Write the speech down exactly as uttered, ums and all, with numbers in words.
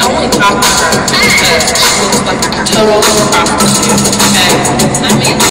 only talk to her because she looks like a total prostitute. Okay? I mean.